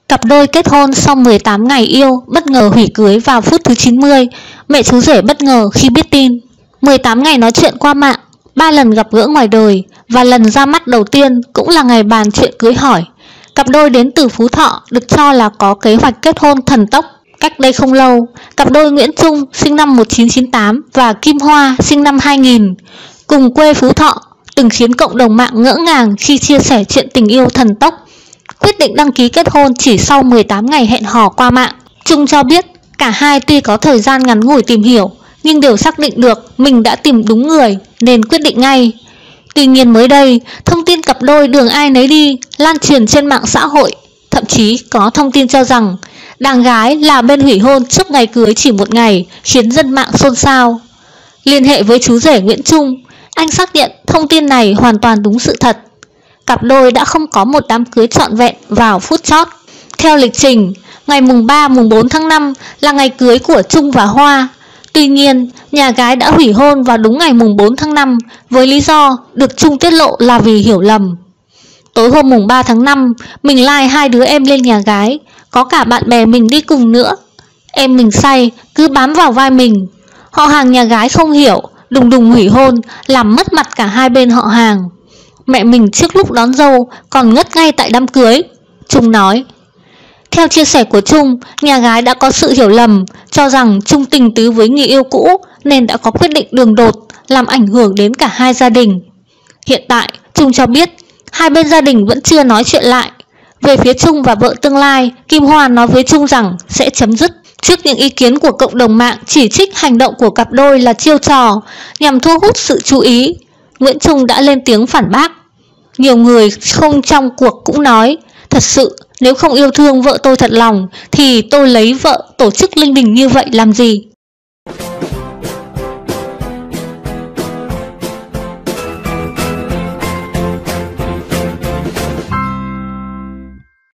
Cặp đôi kết hôn sau 18 ngày yêu bất ngờ hủy cưới vào phút thứ 90. Mẹ chú rể bất ngờ khi biết tin. 18 ngày nói chuyện qua mạng, 3 lần gặp gỡ ngoài đời và lần ra mắt đầu tiên cũng là ngày bàn chuyện cưới hỏi. Cặp đôi đến từ Phú Thọ được cho là có kế hoạch kết hôn thần tốc. Cách đây không lâu, cặp đôi Nguyễn Trung sinh năm 1998 và Kim Hoa sinh năm 2000 cùng quê Phú Thọ từng khiến cộng đồng mạng ngỡ ngàng khi chia sẻ chuyện tình yêu thần tốc, quyết định đăng ký kết hôn chỉ sau 18 ngày hẹn hò qua mạng. Trung cho biết cả hai tuy có thời gian ngắn ngủi tìm hiểu nhưng đều xác định được mình đã tìm đúng người nên quyết định ngay. Tuy nhiên mới đây, thông tin cặp đôi đường ai nấy đi lan truyền trên mạng xã hội, thậm chí có thông tin cho rằng đàn gái là bên hủy hôn trước ngày cưới chỉ một ngày, khiến dân mạng xôn xao. Liên hệ với chú rể Nguyễn Trung, anh xác nhận thông tin này hoàn toàn đúng sự thật. Cặp đôi đã không có một đám cưới trọn vẹn vào phút chót. Theo lịch trình, ngày mùng 3, mùng 4 tháng 5 là ngày cưới của Trung và Hoa. Tuy nhiên, nhà gái đã hủy hôn vào đúng ngày mùng 4 tháng 5 với lý do được Trung tiết lộ là vì hiểu lầm. Tối hôm mùng 3 tháng 5, mình like hai đứa em lên nhà gái, có cả bạn bè mình đi cùng nữa. Em mình say, cứ bám vào vai mình. Họ hàng nhà gái không hiểu, đùng đùng hủy hôn, làm mất mặt cả hai bên họ hàng. Mẹ mình trước lúc đón dâu còn ngất ngay tại đám cưới, Trung nói. Theo chia sẻ của Trung, nhà gái đã có sự hiểu lầm, cho rằng Trung tình tứ với người yêu cũ nên đã có quyết định đường đột, làm ảnh hưởng đến cả hai gia đình. Hiện tại, Trung cho biết hai bên gia đình vẫn chưa nói chuyện lại. Về phía Trung và vợ tương lai, Kim Hoa nói với Trung rằng sẽ chấm dứt. Trước những ý kiến của cộng đồng mạng chỉ trích hành động của cặp đôi là chiêu trò nhằm thu hút sự chú ý, Nguyễn Trung đã lên tiếng phản bác. Nhiều người không trong cuộc cũng nói, thật sự nếu không yêu thương vợ tôi thật lòng thì tôi lấy vợ tổ chức linh đình như vậy làm gì.